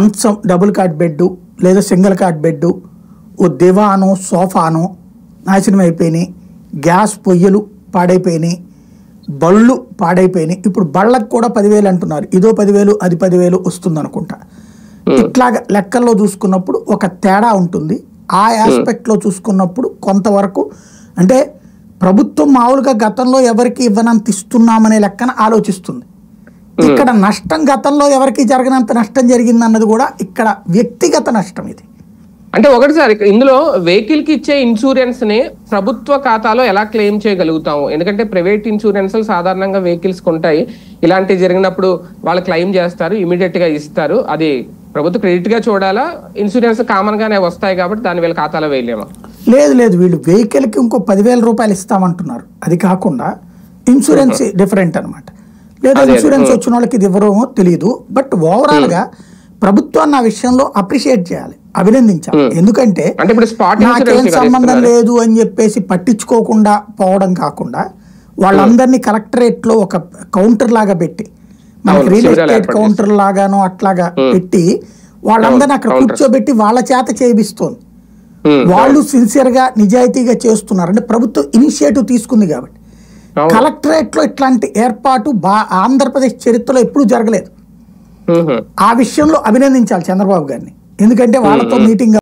మంచం double cot bed లేదా single cot bed, ఓ దివాను సోఫాను నాశనం అయిపోయినాయి, గ్యాస్ పొయ్యలు పాడైపోయినాయి, బళ్ళు పాడైపోయినాయి. ఇప్పుడు బళ్ళకు కూడా 10,000 అంటున్నారు, ఇదో 10,000 అది 10,000 వస్తుంది అనుకుంటా. ఇట్లాగా లెక్కల్లో చూసుకున్నప్పుడు ఒక తేడా ఉంటుంది. ఆ ఆస్పెక్ట్లో చూసుకున్నప్పుడు కొంతవరకు అంటే ప్రభుత్వం మామూలుగా గతంలో ఎవరికి ఇవ్వనంత ఇస్తున్నామనే లెక్కన ఆలోచిస్తుంది. ఇక్కడ నష్టం గతంలో ఎవరికి జరగనంత నష్టం జరిగింది అన్నది కూడా ఇక్కడ వ్యక్తిగత నష్టం. ఇది అంటే ఒకటి సార్, ఇందులో వెహికల్ కి ఇచ్చే ఇన్సూరెన్స్ ని ప్రభుత్వ ఖాతాలో ఎలా క్లెయిమ్ చేయగలుగుతాము? ఎందుకంటే ప్రైవేట్ ఇన్సూరెన్స్ సాధారణంగా వెహికల్స్ ఉంటాయి, ఇలాంటివి జరిగినప్పుడు వాళ్ళు క్లెయిమ్ చేస్తారు, ఇమీడియట్ గా ఇస్తారు. అది ప్రభుత్వ క్రెడిట్ గా చూడాలా? ఇన్సూరెన్స్ కామన్ గానే వస్తాయి కాబట్టి దాని వీళ్ళ ఖాతాలో వేయలేమా? లేదు, వీళ్ళు వెహికల్ కి ఇంకో 10,000 రూపాయలు ఇస్తామంటున్నారు. అది కాకుండా ఇన్సూరెన్స్ డిఫరెంట్ అనమాట. లేదా ఇన్సూరెన్స్ వచ్చిన వాళ్ళకి ఇది ఎవరో తెలియదు. బట్ ఓవరాల్ గా ప్రభుత్వాన్ని ఆ విషయంలో అప్రిషియేట్ చేయాలి, అభినందించాలి. ఎందుకంటే నాకేం సంబంధం లేదు అని చెప్పేసి పట్టించుకోకుండా పోవడం కాకుండా వాళ్ళందరినీ కలెక్టరేట్ లో ఒక కౌంటర్ లాగా పెట్టి, మనకి రియల్ ఎస్టేట్ కౌంటర్ లాగానో అట్లాగా పెట్టి వాళ్ళందరినీ అక్కడ కూర్చోబెట్టి వాళ్ళ చేత చేయిస్తోంది. వాళ్ళు సిన్సియర్ గా నిజాయితీగా చేస్తున్నారు. అంటే ప్రభుత్వం ఇనిషియేటివ్ తీసుకుంది కాబట్టి. కలెక్టరేట్ లో ఇట్లాంటి ఏర్పాటు ఆంధ్రప్రదేశ్ చరిత్రలో ఎప్పుడూ జరగలేదు. ఆ విషయంలో అభినందించాలి చంద్రబాబు గారిని. ఎందుకంటే వాళ్ళతో మీటింగ్